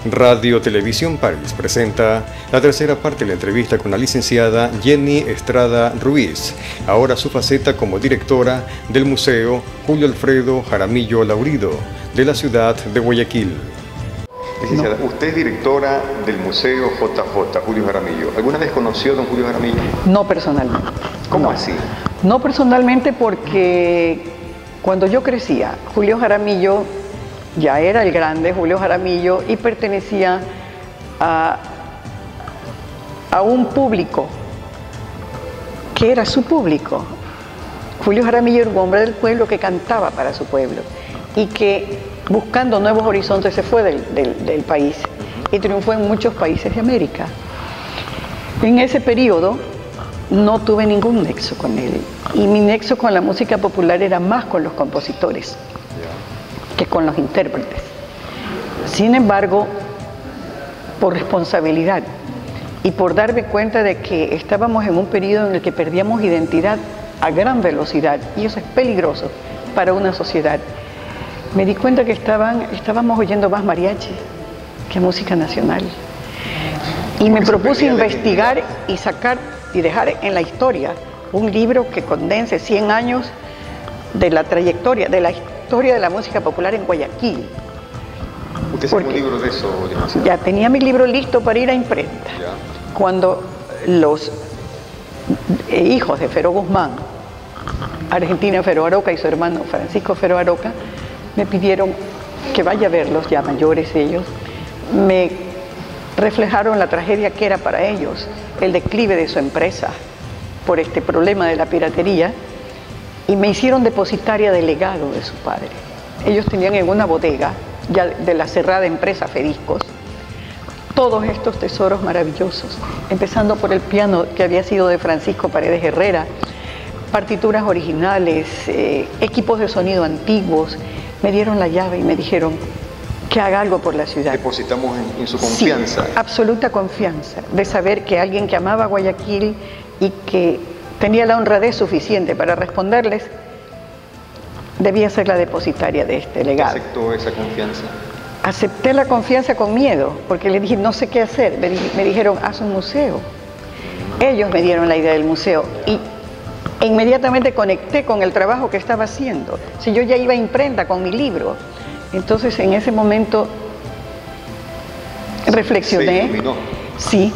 Radio Televisión París presenta la tercera parte de la entrevista con la licenciada Jenny Estrada Ruiz, ahora su faceta como directora del Museo Julio Alfredo Jaramillo Laurido de la ciudad de Guayaquil. Licenciada, usted es directora del Museo JJ Julio Jaramillo. ¿Alguna vez conoció a don Julio Jaramillo? No personalmente. ¿Cómo así? No personalmente porque cuando yo crecía, Julio Jaramillo ya era el grande Julio Jaramillo y pertenecía a un público que era su público. Julio Jaramillo era un hombre del pueblo que cantaba para su pueblo y que buscando nuevos horizontes se fue del país y triunfó en muchos países de América. En ese periodo no tuve ningún nexo con él y mi nexo con la música popular era más con los compositores que con los intérpretes. Sin embargo, por responsabilidad y por darme cuenta de que estábamos en un periodo en el que perdíamos identidad a gran velocidad, y eso es peligroso para una sociedad, me di cuenta que estábamos oyendo más mariachi que música nacional. Y me propuse investigar y sacar y dejar en la historia un libro que condense 100 años de la trayectoria, de la historia de la música popular en Guayaquil. ¿Usted sacó un libro de eso? Ya tenía mi libro listo para ir a imprenta. Cuando los hijos de Fero Guzmán, Argentina Fero Aroca y su hermano Francisco Fero Aroca, me pidieron que vaya a verlos, ya mayores ellos, me reflejaron la tragedia que era para ellos el declive de su empresa por este problema de la piratería y me hicieron depositaria del legado de su padre. Ellos tenían en una bodega, ya de la cerrada empresa Fediscos, todos estos tesoros maravillosos, empezando por el piano que había sido de Francisco Paredes Herrera, partituras originales, equipos de sonido antiguos. Me dieron la llave y me dijeron que haga algo por la ciudad. Depositamos en su confianza. Sí, absoluta confianza, de saber que alguien que amaba Guayaquil y que tenía la honradez suficiente para responderles, debía ser la depositaria de este legado. ¿Aceptó esa confianza? Acepté la confianza con miedo, porque les dije, no sé qué hacer. Me dijeron, haz un museo. Ellos me dieron la idea del museo y inmediatamente conecté con el trabajo que estaba haciendo. Si yo ya iba a imprenta con mi libro, entonces en ese momento reflexioné. ¿Se iluminó? Sí,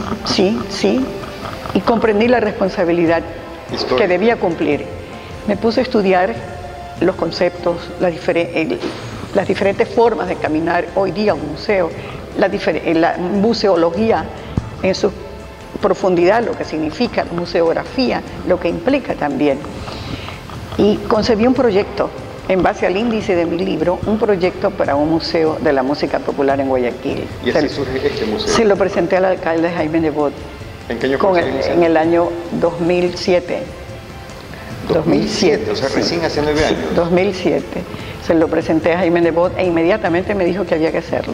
y comprendí la responsabilidad que debía cumplir. Me puse a estudiar los conceptos, las diferentes formas de caminar hoy día un museo, la museología en su profundidad, lo que significa la museografía, lo que implica también. Y concebí un proyecto, en base al índice de mi libro, un proyecto para un museo de la música popular en Guayaquil. ¿Y así surge este museo? Se lo presenté al alcalde Jaime Nebot. ¿En qué año fue? En el año 2007. 2007, o sea, recién hace 9 años. 2007. Se lo presenté a Jaime Nebot e inmediatamente me dijo que había que hacerlo.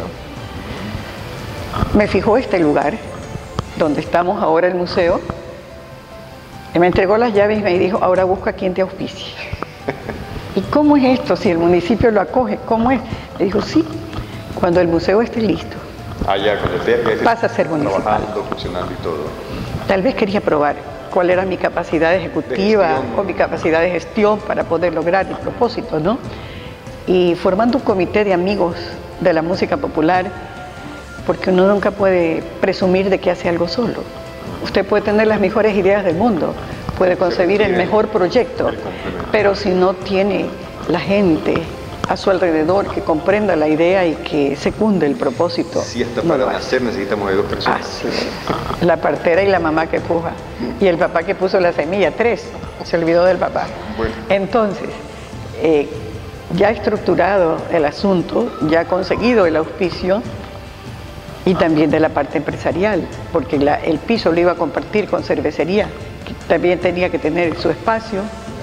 Me fijó este lugar, donde estamos ahora el museo, y me entregó las llaves y me dijo, ahora busca quien te auspicie. ¿Y cómo es esto? Si el municipio lo acoge, ¿cómo es? Le dijo, sí, cuando el museo esté listo, pasa a ser municipal. Trabajando, funcionando y todo. Tal vez quería probar cuál era mi capacidad ejecutiva o mi capacidad de gestión para poder lograr el propósito, ¿no? Y formando un comité de amigos de la música popular, porque uno nunca puede presumir de que hace algo solo. Usted puede tener las mejores ideas del mundo, puede concebir el mejor proyecto, pero si no tiene la gente a su alrededor que comprenda la idea y que secunde el propósito. Si hasta para nacer necesitamos de 2 personas. Así es. La partera y la mamá que puja. Y el papá que puso la semilla, 3. Se olvidó del papá. Bueno. Entonces, ya estructurado el asunto, ya conseguido el auspicio, y también de la parte empresarial, porque el piso lo iba a compartir con cervecería, que también tenía que tener su espacio.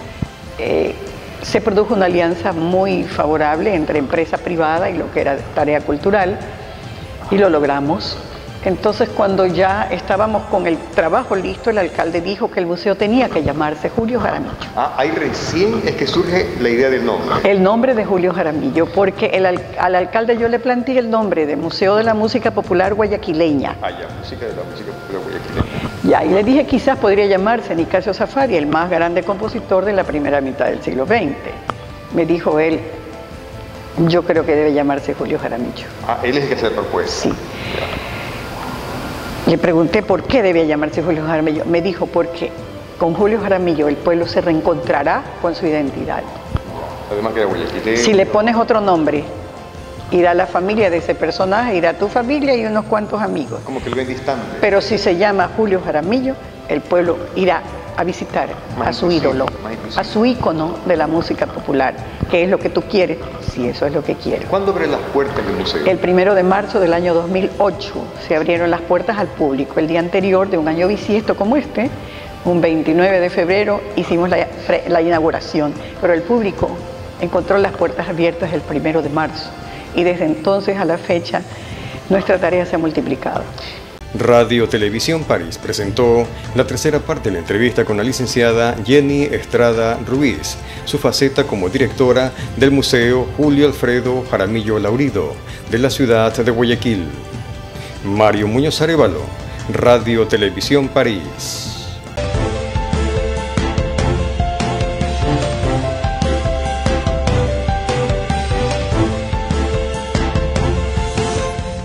Se produjo una alianza muy favorable entre empresa privada y lo que era tarea cultural, y lo logramos. Entonces, cuando ya estábamos con el trabajo listo, el alcalde dijo que el museo tenía que llamarse Julio Jaramillo. Ah, ahí recién es que surge la idea del nombre. El nombre de Julio Jaramillo, porque al alcalde yo le planteé el nombre de Museo de la Música Popular Guayaquileña. Ah, ya, Música de la Música Popular Guayaquileña. Ya, y le dije quizás podría llamarse Nicasio Safari, el más grande compositor de la primera mitad del siglo XX. Me dijo él, yo creo que debe llamarse Julio Jaramillo. Ah, él es el que se propuesta. Sí. Le pregunté por qué debía llamarse Julio Jaramillo. Me dijo, porque con Julio Jaramillo el pueblo se reencontrará con su identidad. Además que era guayaquileño. Si le pones otro nombre, irá la familia de ese personaje, irá tu familia y unos cuantos amigos. Como que lo ven distante. Pero si se llama Julio Jaramillo, el pueblo irá a visitar a su ídolo, a su ícono de la música popular, que es lo que tú quieres, si eso es lo que quieres. ¿Cuándo abren las puertas del museo? El 1 de marzo del año 2008 se abrieron las puertas al público. El día anterior de un año bisiesto como este, un 29 de febrero, hicimos la inauguración, pero el público encontró las puertas abiertas el 1 de marzo y desde entonces a la fecha nuestra tarea se ha multiplicado. Radio Televisión París presentó la tercera parte de la entrevista con la licenciada Jenny Estrada Ruiz, su faceta como directora del Museo Julio Alfredo Jaramillo Laurido de la ciudad de Guayaquil. Mario Muñoz Arévalo, Radio Televisión París.